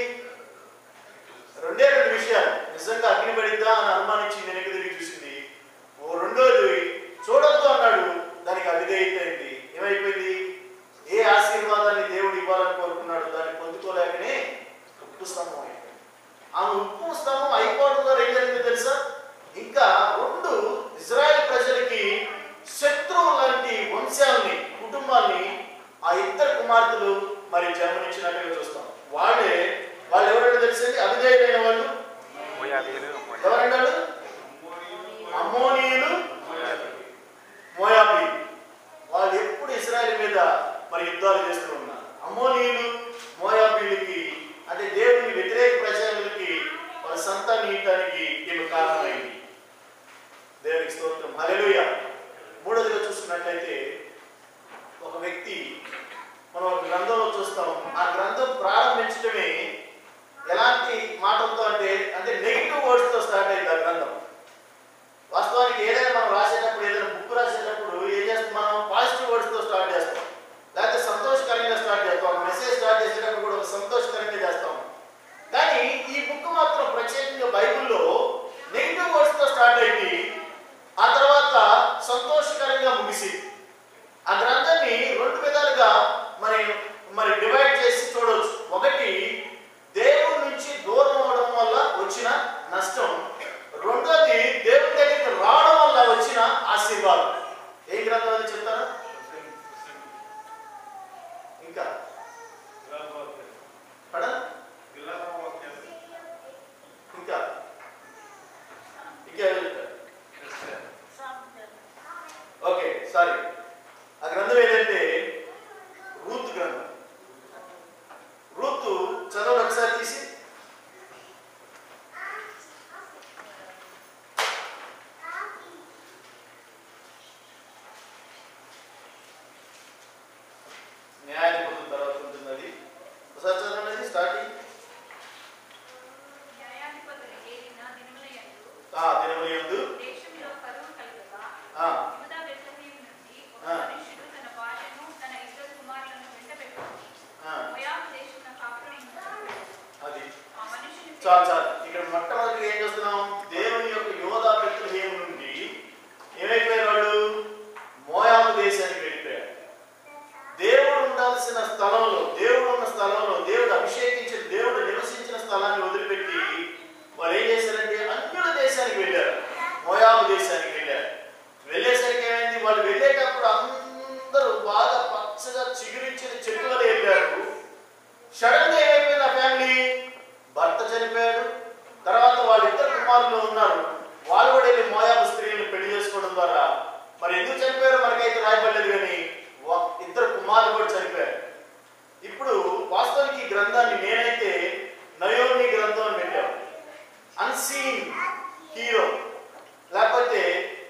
రెండే రెండు విషయాలు, నిజంగా అగ్ని పడిద్దా అని అనుమానించి వెనక్కి తిరిగి చూసింది. ఓ రెండోది చూడొద్దు అన్నాడు, దానికి అవిధేయత అయింది. ఏమైపోయింది? ఏ ఆశీర్వాదాన్ని దేవుడు ఇవ్వాలని కోరుకున్నాడు దాన్ని పొందుకోలేకనే ఉప్పు స్తంభం అయిపోయింది. ఆమె ఉప్పు స్తంభం అయిపోవడం ద్వారా ఏం జరిగిందో తెలుసా? ఇంకా రెండు ఇజ్రాయెల్ ప్రజలకి శత్రువు లాంటి వంశాలని, కుటుంబాన్ని ఆ ఇద్దరు కుమార్తెలు మరి జన్మనిచ్చినట్టుగా చూస్తాం. వాళ్ళే వాళ్ళు ఎవరంటే తెలిసింది? అవిధేయులైన వాళ్ళు. ఎవరంటారు? అమ్మోనీయులు, మోయాబీయులు. వాళ్ళు ఎప్పుడు ఇశ్రాయేలు మీద మరి యుద్ధాలు చేస్తూ ఉన్నారు. అమ్మోనీయులు మోయాబీయులకి అంటే దేవుని వ్యతిరేక ప్రజలకి వాళ్ళ సంతాన్ని ఇవ్వడానికి ఈమె కారణమైంది. దేవునికి స్తోత్రం, హల్లెలూయా. మూడోదిగా చూసుకున్నట్లయితే ఒక వ్యక్తి మనం ఒక గ్రంథంలో చూస్తాం. ఆ గ్రంథం ప్రారంభించడమే ఎలాంటి మాటలతో అంటే అంటే నెగిటివ్ వర్డ్స్ తో స్టార్ట్ అయింది ఆ గ్రంథం. వాస్తవానికి ఏదైనా మనం రాసేటప్పుడు, ఏదైనా బుక్ రాసేటప్పుడు ఏం చేస్తాం? మనం పాజిటివ్ వర్డ్స్ తో స్టార్ట్ చేస్తాం, లేకపోతే సంతోషకరంగా స్టార్ట్ చేస్తాం. మెసేజ్ స్టార్ట్ చేసేటప్పుడు కూడా ఒక సంతోషకరంగా చేస్తాం. కానీ ఈ బుక్ మాత్రం ప్రత్యేకంగా బైబిల్లో నెగిటివ్ వర్డ్స్ తో స్టార్ట్ అయింది, ఆ తర్వాత సంతోషకరంగా ముగిసింది. ఆ గ్రంథాన్ని రెండు విధాలుగా మరి మరి డివైడ్ చేసి చూడవచ్చు. ఒకటి దేవుడి నుంచి దూరం సారీ, ఆ గ్రంథం ఏంటంటే రూతు గ్రంథం. రూతు చదవండి ఒకసారి తీసి. న్యాయాధిపతుల తర్వాత ఉంటుంది అది. ఒకసారి చదవండి స్టార్టింగ్. దినములందు దేశంలో కరువు కలుగగా ఆ యూదా బెత్లెహేము నుండి ఒక మనుష్యుడు తన భార్యను తన ఇద్దరు కుమారులను వెంటబెట్టుకుని మోయాబు దేశంలో కాపురం అది ఆ మనుషుని చాలు చాలు. ఇక్కడ మొట్టమొదటి ఏం చేస్తున్నాం? దేవుని యొక్క యోధా బెత్లెహేము నుండి ఏమైపోయారు వాళ్ళు? మోయాబు దేశానికి వెళ్ళిపోయారు. దేవుడు ఉండాల్సిన స్థలంలో, దేవుడు ఉన్న స్థలంలో, దేవుడు అభిషేకించిన, దేవుడు నివసించిన స్థలాన్ని వదిలిపెట్టి వాళ్ళు ఏం చేశారంటే అన్యుల దేశానికి వెళ్ళారు. మోయాబు దేశానికి వెళ్ళారు. వెళ్ళేసరికి ఏమైంది? వాళ్ళు వెళ్ళేటప్పుడు అందరూ బాగా పచ్చగా చిగురించిన చెట్ల వల్ల వెళ్ళారు. సడన్ గా ఏమైపోయింది? ఆ ఫ్యామిలీ భర్త చనిపోయాడు, తర్వాత వాళ్ళిద్దరు కుమారులు ఉన్నారు, వాళ్ళు కూడా వెళ్ళి మోయాబు స్త్రీలను పెళ్లి చేసుకోవడం ద్వారా మరి ఎందుకు చనిపోయారో మనకైతే రాయబడలేదు, కానీ ఇద్దరు కుమారులు కూడా చనిపోయారు. ఇప్పుడు వాస్తవానికి ఈ గ్రంథాన్ని నేనైతే నయోమి గ్రంథం అని పెట్టాను. అన్సీన్ హీరో, లేకపోతే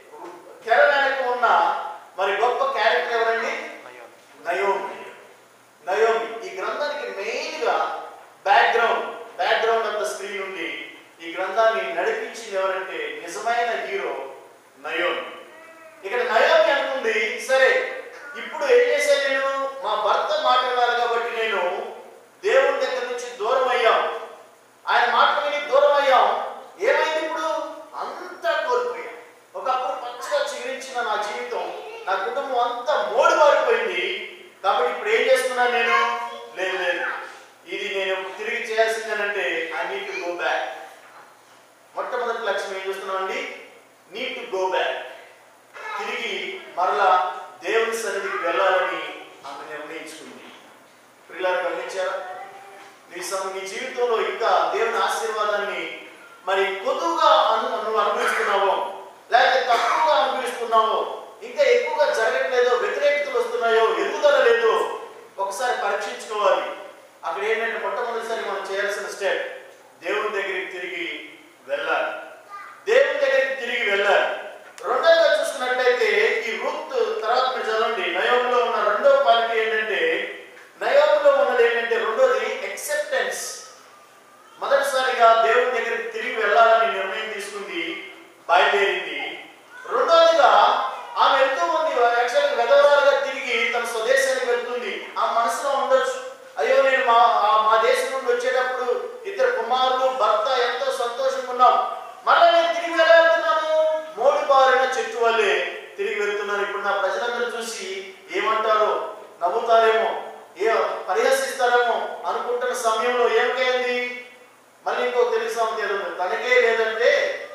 తెర వెనక ఉన్న మరి గొప్ప క్యారెక్టర్ ఎవరండి? నయోమి. నయోమి ఈ గ్రంథానికి మెయిన్ గా background background of the screen నుండి ఈ గ్రంథాన్ని నడిపించింది ఎవరంటే నిజమైన హీరో నయోమి. ఇక్కడ నయోమి అనుకుంది, సరే ఇప్పుడు ఏం చేశాను నేను? మా భర్త మాట వినాలి కాబట్టి నేను దేవుని దగ్గర నుంచి దూరం అయ్యాం, ఆయన మాట విని దూరం అయ్యాం. ఏమైంది ఇప్పుడు? అంతా కోల్పోయాం. ఒకప్పుడు పచ్చగా చిగురించిన నా జీవితం, నా కుటుంబం అంతా మోడు మారిపోయింది. కాబట్టి ఇప్పుడు ఏం చేస్తున్నాను నేను? లేదు లేదు, ఇది నేను తిరిగి చేయాల్సిందేనంటే I need to go back. మొట్టమొదటి లక్ష్యం ఏం చూస్తున్నాం అండి? Need to go back. తిరిగి మరలా దేవుని సన్నిధికి వెళ్ళాలని ఆమె నిర్ణయించుకుంది. ప్రియులారా గమనించారా? నీ నీ జీవితంలో ఇంకా దేవుని ఆశీర్వాదాన్ని మరి కొద్దుగా అను నువ్వు అనుభవిస్తున్నావో, లేకపోతే తక్కువగా అనుభవిస్తున్నావో, ఇంకా ఎక్కువగా జరగట్లేదో, వ్యతిరేకతలు వస్తున్నాయో, ఎదుగుదల లేదో ఒకసారి పరీక్షించుకోవాలి. అక్కడ ఏంటంటే మొట్టమొదటిసారి మనం చేయాల్సిన స్టెప్ దేవుని దగ్గరికి తిరిగి వెళ్ళాలి. దేవుని దగ్గరికి తిరిగి వెళ్ళాలి. రెండోగా చూసుకున్నట్లయితే ఈ రూత్ తర్వాత మీరు చదవండి. నయోమిలో ఉన్న రెండో క్వాలిటీ ఏంటంటే, నయోమిలో ఉన్నది ఏంటంటే రెండోది ఎక్సెప్టెన్స్. మొదటిసారిగా దేవుని దగ్గరికి తిరిగి వెళ్ళాలని నిర్ణయం తీసుకుంది, బయలుదేరింది. రెండోదిగా ఆమె ఎంతో మంది యాక్చువల్గా వెధవరాలుగా తిరిగి తన స్వదేశానికి వెళ్తుంది. ఆ మనసులో ఉండొచ్చు, అయ్యో నేను మా మా దేశం నుండి వచ్చేటప్పుడు ఇద్దరు కుమారులు, భర్త ఎంతో సంతోషంగా ఉన్నాం, మళ్ళీ నేను తిరిగి వెళ్ళాడుతున్నాను, మోడు బారిన చెట్టు వల్లే తిరిగి వెళ్తున్నాను. ఇప్పుడు నా ప్రజలందరూ చూసి ఏమంటారో, నవ్వుతారేమో, ఏ పరిహసిస్తారేమో అనుకుంటున్న సమయంలో ఏమిటైంది? మళ్ళీ ఇంకో తెలుగు సామెత ఏదో ఉంది, తనకే లేదంటే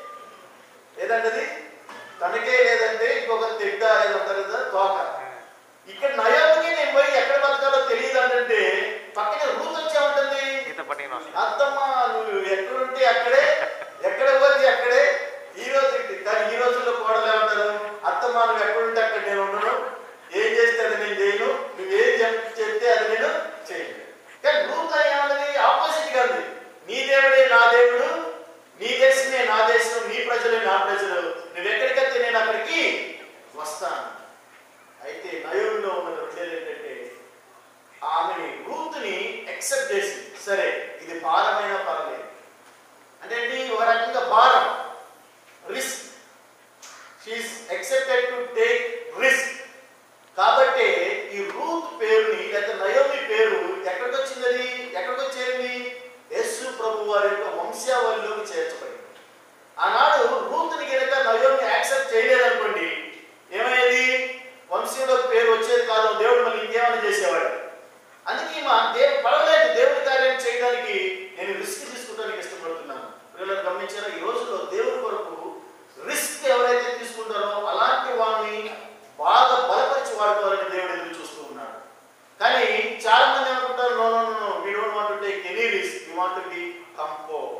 ఏదంటది తనకే లేదంటే ఇంకొక తెడ్డ ఏదంటారు కదా, తోక. ఇక్కడ నయోమికి నేను పోయి ఎక్కడ బతకాలో తెలియదు అంటే పక్కనే రూత్ వచ్చే ఉంటుంది, అత్తమ్మ నువ్వు ఎక్కడుంటే అక్కడే, ఎక్కడ పోతే అక్కడే. ఈ రోజు కానీ ఈ రోజుల్లో కోడలు ఏమంటారు? అత్తమ్మ నువ్వు ఎక్కడుంటే అక్కడ నేను ఉండను, ఏం చేస్తే అది నేను చేయను, నువ్వేం చెప్తే అది నేను చేయను. కానీ రూత్ ఏమన్నది? ఆపోజిట్ గా ఉంది. నీ దేవుడే నా దేవుడు, నీ దేశమే నా దేశం, నీ ప్రజలే నా ప్రజలు, నువ్వు ఎక్కడికైతే నేను అక్కడికి వస్తాను. అయితే నయోమిలో ఉన్న రెండేళ్ళు ఏంటంటే ఆమెని రూత్ని ఎక్సెప్ట్ చేసి, సరే ఇది భారమైన పర్లేదు అంటే ఒక రకంగా భారం, risk. She is expected to take risk. కాబట్టి ఈ రూత్ పేరుని లేదా నయోమి పేరు ఎక్కడికి వచ్చింది? అది ఎక్కడికి వచ్చేది? యేసు ప్రభు వారి యొక్క వంశావళిలోకి చేర్చబడింది. ఆనాడు రూత్ని కనుక నయోమి యాక్సెప్ట్ చేయలేదనుకోండి, ఏమయ్యేది? వంశంలో పేరు వచ్చేది కాదు, దేవుడు మళ్ళీ ఇంకేమైనా చేసేవాడు. అందుకే మా దేవుడు పడలేదు దేవుడి కార్యం చేయడానికి నేను రిస్క్ తీసుకోవడానికి ఇష్టపడుతున్నాను. పిల్లలు గమనించారా? ఈ రోజుల్లో దేవుడి కొరకు రిస్క్ ఎవరైతే తీసుకుంటారో అలాంటి వాళ్ళని బాగా బలపరిచి వాడుకోవాలని దేవుడు ఎదురు చూస్తూ ఉన్నాడు. కానీ చాలా మంది ఏమనుకుంటారు, no no no we don't want to take any risk, we want to be comfort.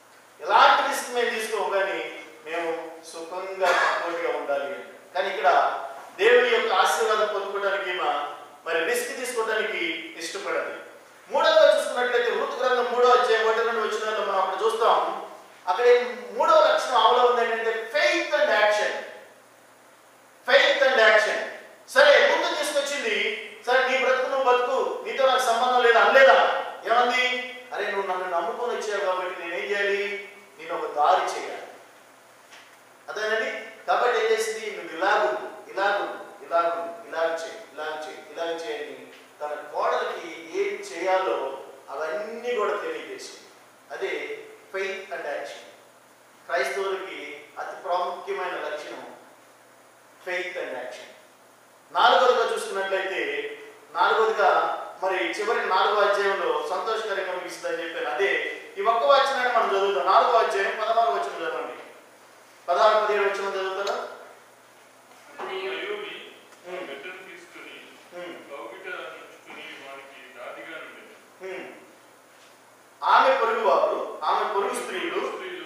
ఎలాంటి రిస్క్ మేము తీసుకోము, కానీ మేము సుఖంగా కంఫర్ట్గా ఉండాలి. కానీ ఇక్కడ ఇలాగ ఇలాగ ఇలాగ చేయి ఇలాగ చేయి ఇలాగ చేయని తన కోడలికి ఏం చేయాలో అవన్నీ కూడా తెలియజేసింది. అదే ఫెయిత్ అండ్ యాక్షన్. క్రైస్తవులకి అతి ప్రాముఖ్యమైన లక్షణం ఫెయిత్ అండ్ యాక్షన్. నాలుగోదిగా చూసుకున్నట్లయితే నాలుగోదిగా మరి చివరి నాలుగో అధ్యాయంలో సంతోషకరంగా ముగిస్తుందని చెప్పాను. అదే ఈ ఒక్క వచనాన్ని మనం చదువుతాం. నాలుగో అధ్యాయం పదహారు వచనం చదవండి. పదహారు పదిహేడు వచనం చదువుతారా? ఆమె పొరుగు వారు ఆమె పొరుగు స్త్రీలు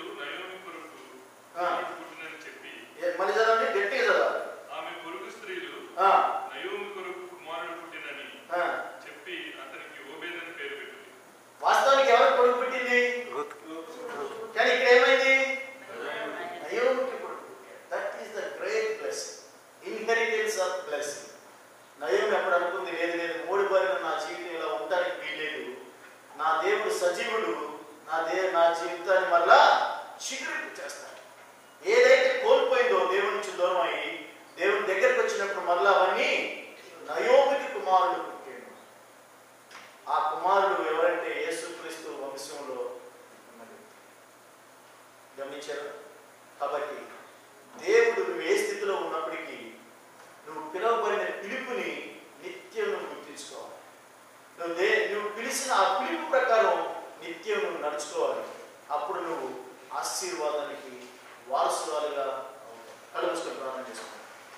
మళ్ళీ చదవండి, గట్టిగా చదవాలి. ఆమె పొరుగు స్త్రీలు నయోమి కొరకు కుమారుడు పుట్టినని చెప్పి అతనికి ఓబేదని పేరు పెట్టింది. వాస్తవానికి ఎవరికి పొరుగు పుట్టింది? కానీ ఇక్కడ ఏమైంది? నయోమికి పొరుగు. That is the great blessing, inheritance of blessing. Naomi ఎప్పుడు అనుకుంది, లేదు లేదు మూడు బారిన నా జీవితం ఇలా ఉండడానికి వీల్లేదు, నా దేవుడు సజీవుడు, నా దేవు నా జీవితాన్ని మళ్ళా చిగురింపు చేస్తాడు. ఏదైతే కోల్పోయిందో దేవుడి నుంచి దూరం అయ్యి దేవుని దగ్గరికి వచ్చినప్పుడు మళ్ళీ అవన్నీ నయోమికి కుమారుడు పుట్టాడు. ఆ కుమారుడు ఎవరంటే యేసుక్రీస్తు వంశంలో ఉన్నది. గమనించారు? కాబట్టి దేవుడు నువ్వు ఏ స్థితిలో ఉన్నప్పటికీ నువ్వు పిలువబడిన పిలుపుని నిత్యం నువ్వు గుర్తించుకోవాలి. నువ్వు దే నువ్వు పిలిచిన ఆ పిలుపు ప్రకారం నిత్యం నువ్వు నడుచుకోవాలి. అప్పుడు నువ్వు ఆశీర్వాదానికి వారసురాలుగా కళ్ళు మూసుకొని ప్రార్థన చేసుకోవాలి.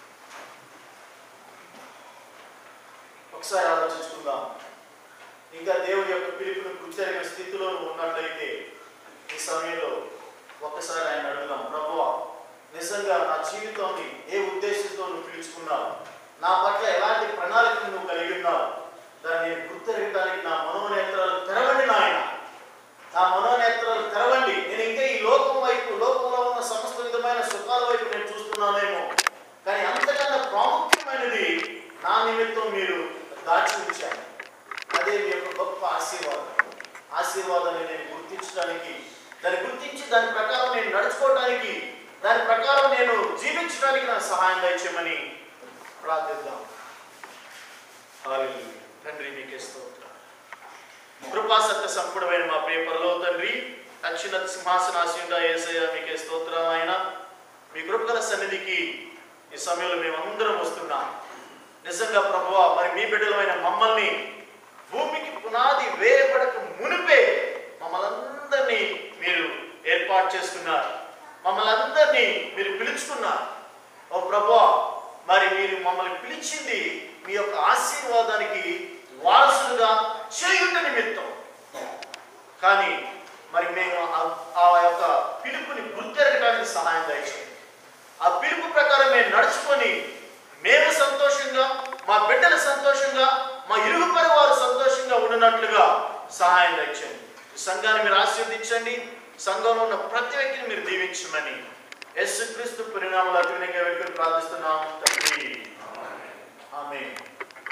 ఒకసారి ఆలోచించుకుందాం. ఇంకా దేవుడి యొక్క పిలుపును గుర్తెరిగిన స్థితిలో నువ్వు ఉన్నట్లయితే ఈ సమయంలో ఒక్కసారి ఆయన అడుగుదాం, ప్రభువా నిజంగా నా జీవితాన్ని ఏ ఉద్దేశంతో నువ్వు పిలుచుకున్నావు, నా పట్ల ఎలాంటి ప్రణాళికను నువ్వు కలిగి ఉన్నావు, దాన్ని నేను గుర్తెరగడానికి నా మనోనేత్రాలు తెరవండి నాయన, నా మనోనేత్రాలు తెరవండి. నేను ఇంకా ఈ లోకం వైపు, లోకంలో ఉన్న సమస్త విధమైన సుఖాల వైపు నేను చూస్తున్నానేమో, కానీ అంతకన్నా ప్రాముఖ్యమైనది నా నిమిత్తం మీరు దాచి ఉంచారు. అదే మీ యొక్క గొప్ప ఆశీర్వాదం. ఆశీర్వాదాన్ని నేను గుర్తించడానికి, దాన్ని గుర్తించి దాని ప్రకారం నేను నడుచుకోవడానికి, దాని ప్రకారం నేను జీవించడానికి నాకు సహాయం దయచేయమని ప్రార్థిద్దాం. హల్లెలూయా. తండ్రి నీకే స్తోత్రం. కృపా సత్య సంపూర్ణమైన మా ప్రియ పరలోక తండ్రి, అత్యున్నత సింహాసనాసీనుడా యేసయ్య మీకే స్తోత్రం. ఆయన మీ కృపగల సన్నిధికి ఈ సమయంలో మేము అందరం వస్తున్నాం. నిజంగా ప్రభువా, మరి మీ బిడ్డలమైన మమ్మల్ని భూమికి పునాది వేయబడక మునిపే మమ్మల్ని అందరినీ మీరు ఏర్పాటు చేసుకున్నారు, మమ్మల్ని అందరినీ మీరు పిలుచుకున్నారు. ఓ ప్రభువా, మరి మీరు మమ్మల్ని పిలిచింది మీ యొక్క ఆశీర్వాదానికి వారసులుగా చేయుట నిమిత్తం. కానీ మరి మేము ఆ యొక్క పిలుపుని గుర్తెరగడానికి సహాయం దయచేయండి. ఆ పిలుపు ప్రకారం మేము నడుచుకొని మేము సంతోషంగా, మా బిడ్డలు సంతోషంగా, మా ఇరుగు పొరుగు వారు సంతోషంగా ఉండినట్లుగా సహాయం దయచేయండి. సంఘాన్ని మీరు ఆశీర్వదించండి. సంఘంలో ఉన్న ప్రతి వ్యక్తిని మీరు దీవించమని యేసుక్రీస్తు పరిణామాలు అభినంగా వేడుకొని ప్రార్థిస్తున్నాం తండ్రి. ఆమేన్.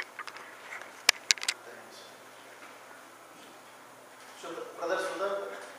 బ్రదర్ సుధా